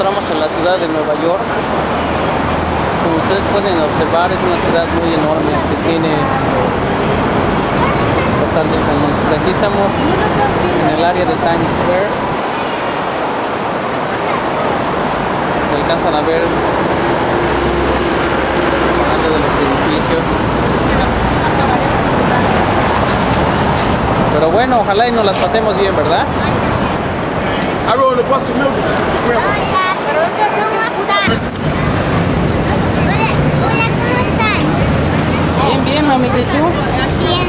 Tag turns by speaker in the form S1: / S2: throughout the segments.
S1: encontramos en la ciudad de Nueva York. Como ustedes pueden observar, es una ciudad muy enorme que tiene bastantes anuncios. Aquí estamos en el área de Times Square. Se alcanzan a ver parte de los edificios. Pero bueno, ojalá y nos las pasemos bien, ¿verdad?
S2: I rode the bus to Mildred to see the grandma.
S3: Hola, ¿cómo están? Hola, ¿cómo están?
S1: Bien, bien, mami, ¿y tú?
S3: Bien.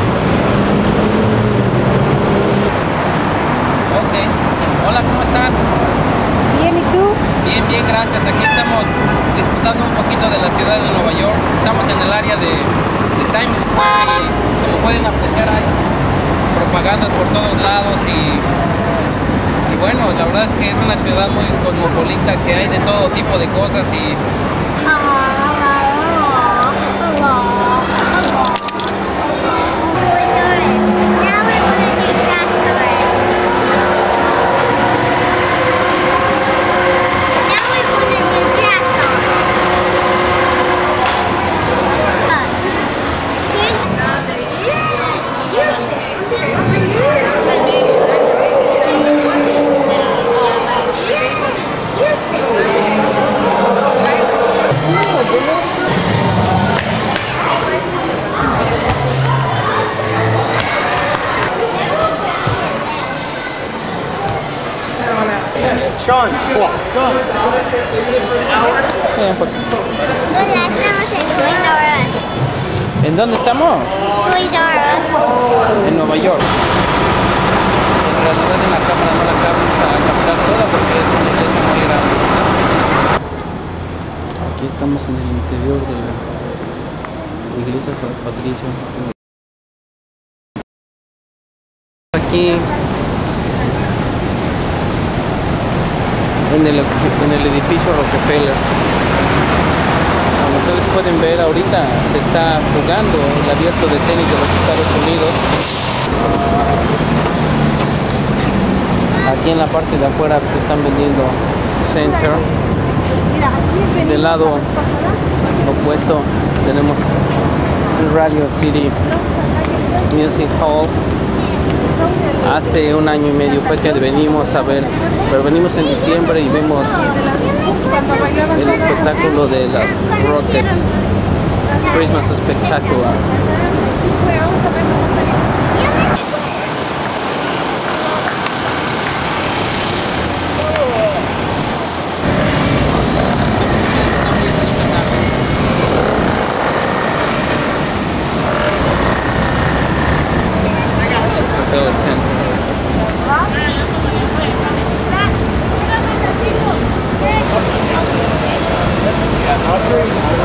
S1: Ok. Hola, ¿cómo están?
S3: Bien, ¿y tú?
S1: Bien, bien, gracias. Aquí estamos disfrutando un poquito de la ciudad de Nueva York. Estamos en el área de Times Square y como pueden apreciar hay propaganda por todos lados y bueno, la verdad es que es una ciudad muy cosmopolita que hay de todo tipo de cosas y
S2: Sean,
S3: Hola, estamos en Toys R Us.
S1: ¿en dónde estamos?
S3: Toys R Us.
S1: En Nueva York. En realidad en la cámara no la alcanzamos a captar toda porque es una iglesia muy grande. Aquí estamos en el interior de la iglesia San Patricio. Aquí en el edificio Rockefeller. Como ustedes pueden ver, ahorita se está jugando el abierto de tenis de los Estados Unidos. Aquí en la parte de afuera se están vendiendo Center. Del lado opuesto tenemos el Radio City Music Hall. Hace un año y medio fue que venimos a ver, pero venimos en diciembre y vimos el espectáculo de las Rockets, Christmas Spectacular.
S2: I'll trade.